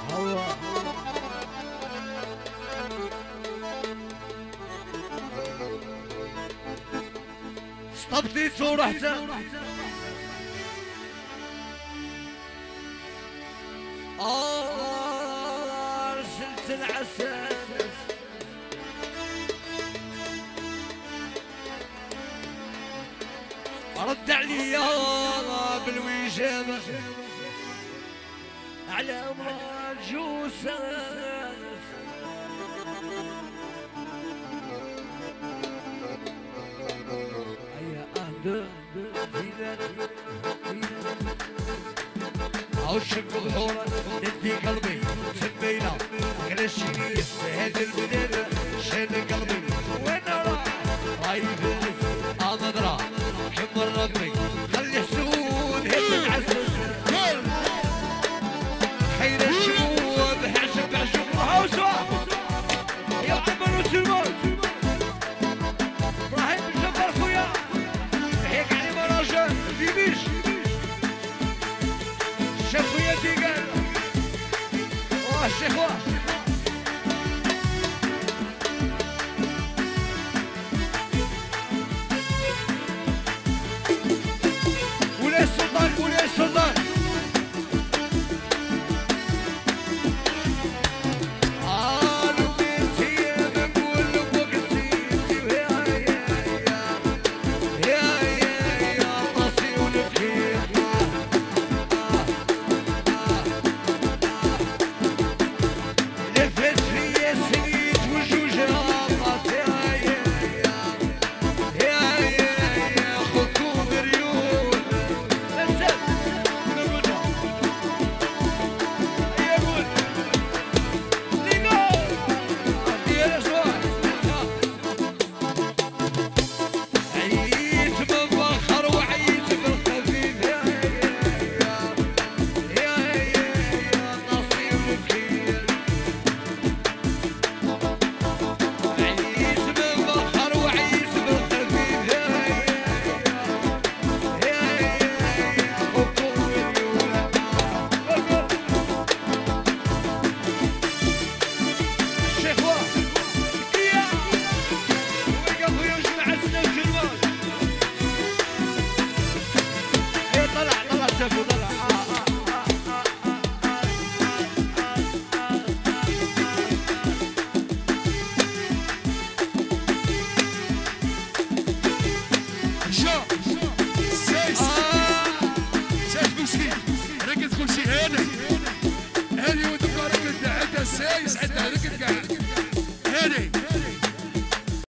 الله طبطيت ورحت رسلت العسل رد عليا بالوجابة على امرأة جوسة عشق بحورة ندي قلبي سمينا كلاشيني هذا البلاد شال قلبي وين راح رايفز انا درا كمر ربي خلي حسود هذا العسل حين الشموع بحشب عشق وحوسه يا عمر وسلمان ابراهيم الجبار خويا هيك علي مراجع ديبيش شيخ خويا ديقال الشيخ ولا السلطان ولا السلطان هذه ودك ركد عندها السايس عندها ركد قاعد